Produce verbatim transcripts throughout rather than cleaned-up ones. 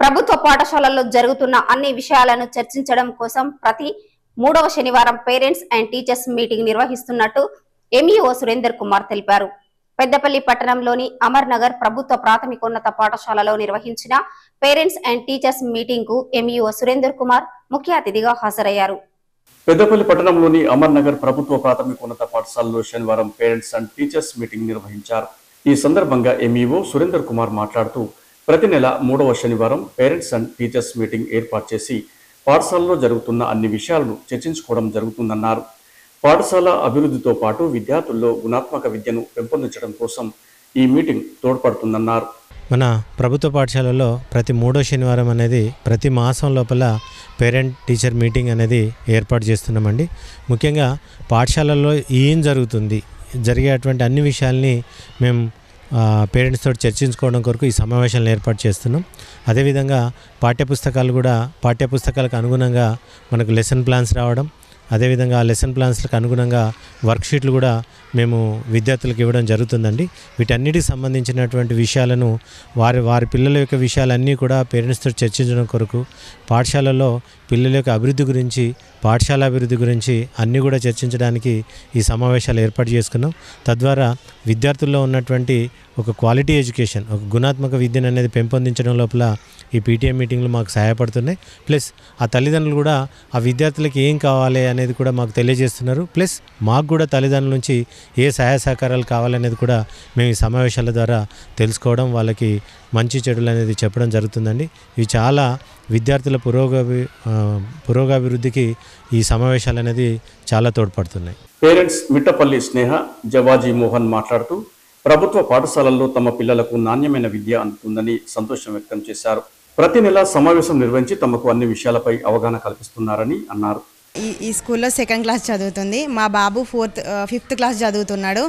ప్రభుత్వ పాఠశాలల్లో జరుగుతున్న అన్ని విషయాలను చర్చించడం కోసం ప్రతి మూడవ శనివారం పేరెంట్స్ అండ్ టీచర్స్ మీటింగ్ నిర్వహిస్తున్నట్టు ఎంఈఓ సురేందర్ కుమార్ తెలిపారు. పెద్దపల్లి పట్టణంలోని అమర్ నగర్ ప్రభుత్వ ప్రాథమికోన్నత పాఠశాలలో నిర్వహించిన పేరెంట్స్ అండ్ టీచర్స్ మీటింగ్ కు ఎంఈఓ సురేందర్ కుమార్ ముఖ్య అతిథిగా హాజరయ్యారు. పెద్దపల్లి పట్టణంలోని అమర్ నగర్ ప్రభుత్వ ప్రాథమికోన్నత పాఠశాలలో శనివారం పేరెంట్స్ అండ్ టీచర్స్ మీటింగ్ నిర్వహించారు. ఈ సందర్భంగా ఎంఈఓ సురేందర్ కుమార్ మాట్లాడుతూ ప్రతి నెల మూడవ శనివారం పేరెంట్స్ అండ్ టీచర్స్ మీటింగ్ ఏర్పాటు చేసి పాఠశాలలో జరుగుతున్న అన్ని విషయాలను చర్చించుకోవడం జరుగుతుందన్నారు. పాఠశాల అభివృద్ధితో పాటు విద్యార్థుల్లో గుణాత్మక విద్యను పెంపొందించడం కోసం ఈ మీటింగ్ తోడ్పడుతుందన్నారు. మన ప్రభుత్వ పాఠశాలలో ప్రతి మూడో శనివారం అనేది ప్రతి మాసం లోపల పేరెంట్ టీచర్ మీటింగ్ అనేది ఏర్పాటు చేస్తున్నామండి. ముఖ్యంగా పాఠశాలలో ఏం జరుగుతుంది, జరిగేటువంటి అన్ని విషయాల్ని మేము పేరెంట్స్ తోటి చర్చించుకోవడం కొరకు ఈ సమావేశాలను ఏర్పాటు చేస్తున్నాం. అదేవిధంగా పాఠ్యపుస్తకాలు కూడా పాఠ్యపుస్తకాలకు అనుగుణంగా మనకు లెసన్ ప్లాన్స్ రావడం, అదేవిధంగా ఆ లెసన్ ప్లాన్స్లకు అనుగుణంగా వర్క్షీట్లు కూడా మేము విద్యార్థులకు ఇవ్వడం జరుగుతుందండి. వీటన్నిటికి సంబంధించినటువంటి విషయాలను వారి వారి పిల్లల యొక్క విషయాలన్నీ కూడా పేరెంట్స్తో చర్చించడం కొరకు పాఠశాలలో పిల్లల యొక్క అభివృద్ధి గురించి, పాఠశాల అభివృద్ధి గురించి అన్నీ కూడా చర్చించడానికి ఈ సమావేశాలు ఏర్పాటు చేసుకున్నాం. తద్వారా విద్యార్థుల్లో ఉన్నటువంటి ఒక క్వాలిటీ ఎడ్యుకేషన్, ఒక గుణాత్మక విద్యను అనేది పెంపొందించడం లోపల ఈ పీటీఎం మీటింగ్లు మాకు సహాయపడుతున్నాయి. ప్లస్ ఆ తల్లిదండ్రులు కూడా ఆ విద్యార్థులకు ఏం కావాలి అనేది కూడా మాకు తెలియజేస్తున్నారు. ప్లస్ మాకు కూడా తల్లిదండ్రుల నుంచి ఏ సహాయ సహకారాలు కావాలనేది కూడా మేము ఈ సమావేశాల ద్వారా తెలుసుకోవడం, వాళ్ళకి మంచి చెడులు అనేది చెప్పడం జరుగుతుందండి. ఇవి చాలా విద్యార్థుల పురోగవి పురోగభివృద్ధికి ఈ సమావేశాలు అనేది చాలా తోడ్పడుతున్నాయి. పేరెంట్స్ మిట్టపల్లి స్నేహ జవాజీ మోహన్ మాట్లాడుతూ ప్రభుత్వ పాఠశాలల్లో తమ పిల్లలకు నాణ్యమైన విద్య అందుతుందని సంతోషం వ్యక్తం చేశారు. ప్రతి నెల సమావేశం నిర్వహించి తమకు అన్ని విషయాలపై అవగాహన కల్పిస్తున్నారని అన్నారు. ఈ ఈ స్కూల్లో సెకండ్ క్లాస్ చదువుతుంది. మా బాబు ఫోర్త్ ఫిఫ్త్ క్లాస్ చదువుతున్నాడు.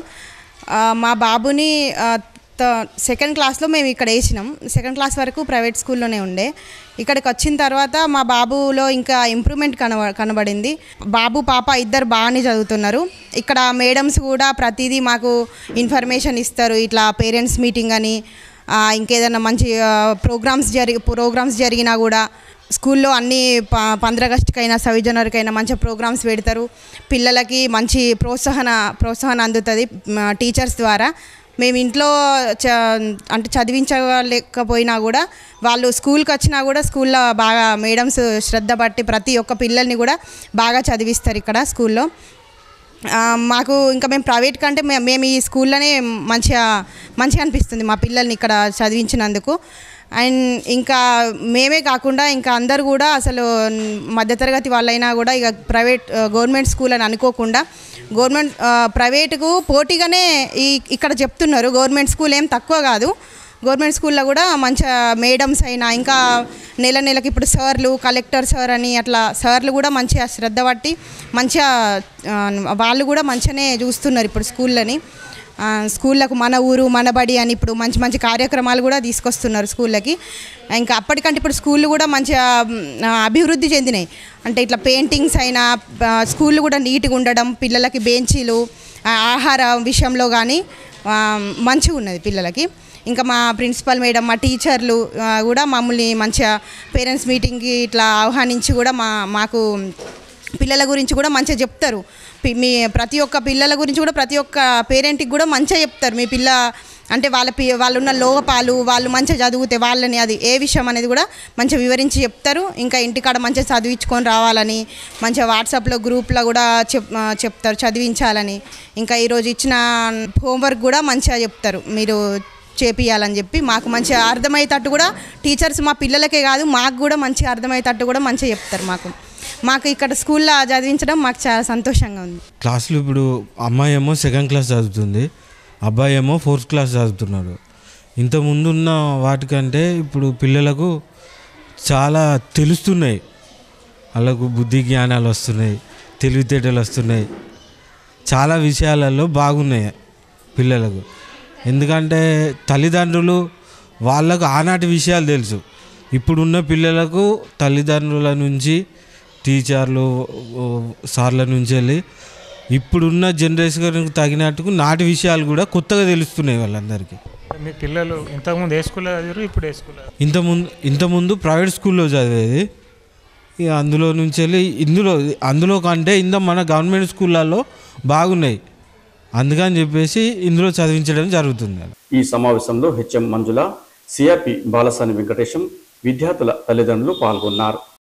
మా బాబుని సెకండ్ క్లాస్లో మేము ఇక్కడ వేసినాం. సెకండ్ క్లాస్ వరకు ప్రైవేట్ స్కూల్లోనే ఉండే. ఇక్కడికి వచ్చిన తర్వాత మా బాబులో ఇంకా ఇంప్రూవ్మెంట్ కనబ కనబడింది. బాబు పాప ఇద్దరు బాగానే చదువుతున్నారు. ఇక్కడ మేడమ్స్ కూడా ప్రతిదీ మాకు ఇన్ఫర్మేషన్ ఇస్తారు. ఇట్లా పేరెంట్స్ మీటింగ్ అని, ఇంకేదైనా మంచి ప్రోగ్రామ్స్ జరి ప్రోగ్రామ్స్ జరిగినా కూడా స్కూల్లో అన్ని ప పంద్రాగస్టుకైనా సవి జనవరికైనా మంచి ప్రోగ్రామ్స్ పెడతారు. పిల్లలకి మంచి ప్రోత్సాహన ప్రోత్సాహన అందుతుంది టీచర్స్ ద్వారా. మేము ఇంట్లో చ అంటే చదివించలేకపోయినా కూడా వాళ్ళు స్కూల్కి వచ్చినా కూడా స్కూల్లో బాగా మేడమ్స్ శ్రద్ధ పట్టి ప్రతి ఒక్క పిల్లల్ని కూడా బాగా చదివిస్తారు ఇక్కడ స్కూల్లో. మాకు ఇంకా మేము ప్రైవేట్ కంటే మేము ఈ స్కూల్లోనే మంచిగా మంచిగా అనిపిస్తుంది మా పిల్లల్ని ఇక్కడ చదివించినందుకు. అండ్ ఇంకా మేమే కాకుండా ఇంకా అందరు కూడా అసలు మధ్యతరగతి వాళ్ళైనా కూడా ఇక ప్రైవేట్ గవర్నమెంట్ స్కూల్ అని అనుకోకుండా గవర్నమెంట్ ప్రైవేటుకు పోటీగానే ఈ ఇక్కడ చెప్తున్నారు. గవర్నమెంట్ స్కూల్ ఏం తక్కువ కాదు. గవర్నమెంట్ స్కూల్లో కూడా మంచిగా మేడమ్స్ అయినా ఇంకా నెల నెలకి ఇప్పుడు సార్లు, కలెక్టర్ సార్ అని అట్లా సార్లు కూడా మంచిగా శ్రద్ధ పట్టి మంచిగా వాళ్ళు కూడా మంచిగానే చూస్తున్నారు ఇప్పుడు స్కూళ్ళని. స్కూళ్ళకు మన ఊరు మన బడి అని ఇప్పుడు మంచి మంచి కార్యక్రమాలు కూడా తీసుకొస్తున్నారు స్కూళ్ళకి. ఇంకా అప్పటికంటే ఇప్పుడు స్కూళ్ళు కూడా మంచిగా అభివృద్ధి చెందినాయి. అంటే ఇట్లా పెయింటింగ్స్ అయినా స్కూళ్ళు కూడా నీట్గా ఉండడం, పిల్లలకి బెంచీలు, ఆహార విషయంలో కానీ మంచిగా ఉన్నది పిల్లలకి. ఇంకా మా ప్రిన్సిపల్ మేడం, మా టీచర్లు కూడా మమ్మల్ని మంచిగా పేరెంట్స్ మీటింగ్కి ఇట్లా ఆహ్వానించి కూడా మా మాకు పిల్లల గురించి కూడా మంచిగా చెప్తారు. మీ ప్రతి ఒక్క పిల్లల గురించి కూడా ప్రతి ఒక్క పేరెంట్కి కూడా మంచిగా చెప్తారు. మీ పిల్ల అంటే వాళ్ళ పి వాళ్ళు ఉన్న లోపాలు, వాళ్ళు మంచిగా చదివితే వాళ్ళని అది ఏ విషయం అనేది కూడా మంచిగా వివరించి చెప్తారు. ఇంకా ఇంటికాడ మంచిగా చదివించుకొని రావాలని మంచిగా వాట్సాప్లో గ్రూప్లో కూడా చెప్ చెప్తారు చదివించాలని. ఇంకా ఈరోజు ఇచ్చిన హోంవర్క్ కూడా మంచిగా చెప్తారు, మీరు చేపియాలని చెప్పి మాకు మంచిగా అర్థమయ్యేటట్టు కూడా టీచర్స్ మా పిల్లలకే కాదు మాకు కూడా మంచిగా అర్థమయ్యేటట్టు కూడా మంచిగా చెప్తారు. మాకు మాకు ఇక్కడ స్కూల్లో చదివించడం మాకు చాలా సంతోషంగా ఉంది. క్లాసులు ఇప్పుడు అమ్మాయి ఏమో సెకండ్ క్లాస్ చదువుతుంది, అబ్బాయి ఏమో ఫోర్త్ క్లాస్ చదువుతున్నాడు. ఇంతకుముందు ఉన్న వాటికంటే ఇప్పుడు పిల్లలకు చాలా తెలుస్తున్నాయి. వాళ్ళకు బుద్ధి జ్ఞానాలు వస్తున్నాయి, తెలివితేటలు వస్తున్నాయి, చాలా విషయాలలో బాగున్నాయి పిల్లలకు. ఎందుకంటే తల్లిదండ్రులు వాళ్ళకు ఆనాటి విషయాలు తెలుసు. ఇప్పుడున్న పిల్లలకు తల్లిదండ్రుల నుంచి, టీచర్లు, సార్ల నుంచి వెళ్ళి ఇప్పుడున్న జనరేషన్కి తగినట్టుకు నాటి విషయాలు కూడా కొత్తగా తెలుస్తున్నాయి వాళ్ళందరికీ. మీ పిల్లలు ఇంతకుముందు ఏ స్కూల్లో చదివారు, ఇప్పుడు ఏ స్కూల్లో? ఇంతకుముందు ఇంతకుముందు ప్రైవేట్ స్కూల్లో చదివేది. ఇక అందులో నుంచి వెళ్ళి ఇందులో అందులో కంటే ఇంత మన గవర్నమెంట్ స్కూళ్ళల్లో బాగున్నాయి, అందుకని చెప్పేసి ఇందులో చదివించడం జరుగుతుంది. ఈ సమావేశంలో హెచ్ఎం మంజుల, సిఆర్పి బాలసాని వెంకటేశం, విద్యార్థుల తల్లిదండ్రులు పాల్గొన్నారు.